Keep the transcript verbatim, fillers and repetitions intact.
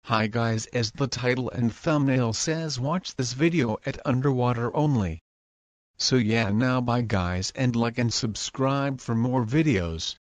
Hi guys, as the title and thumbnail says, watch this video at underwater only. So yeah, now bye guys, and like and subscribe for more videos.